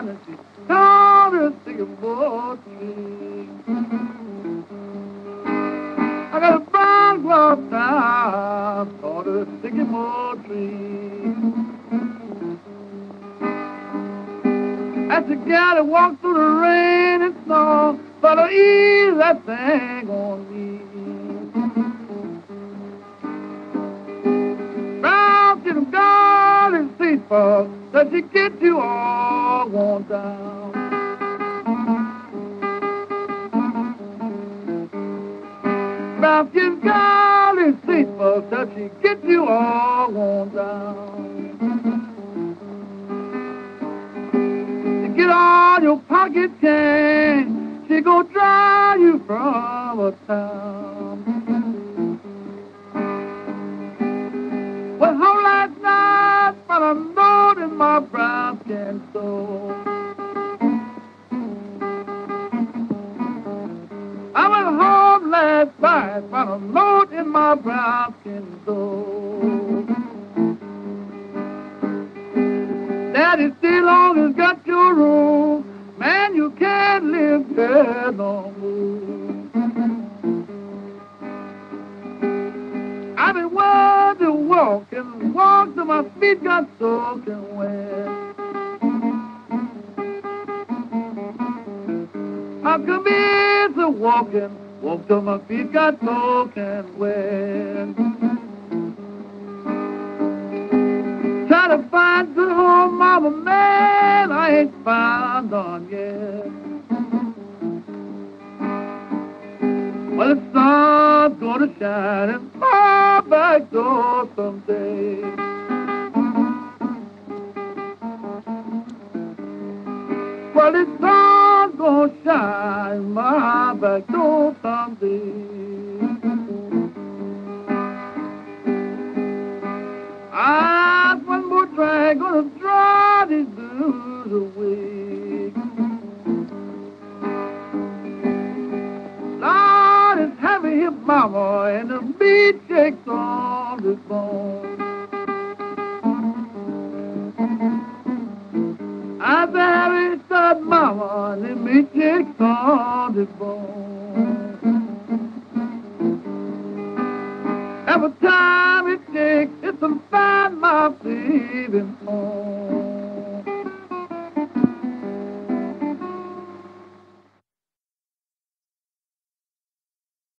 down and she called her sycamore tree. I got a brown cloth down, called her sycamore tree. As she got to walk through the rain and snow, but I ease that thing on me. Brown to the garden seat for that she get you all worn down. Brown to the garden seat for that she get you all worn down. Get all your pocket change, she gon' drive you from a town. Went home last night, but I know in my brown skin soul. I went home last night, but I know in my brown skin soul. Daddy still always got your room. Man, you can't live there no more. I've been wild to walk and walk till my feet got soaking wet. I come in to walk till my feet got soaking wet. Try to find good home, mama, man, I ain't found none yet. Well, the sun's gonna shine in my back door someday. Well, the sun's gonna shine in my back door someday. One more drag gonna draw these blues away. Lord, it's heavy hip mama and the beat shakes on the bone. I'm very sad mama and the beat shakes on the bone. Every time it shakes, it's a find my baby home.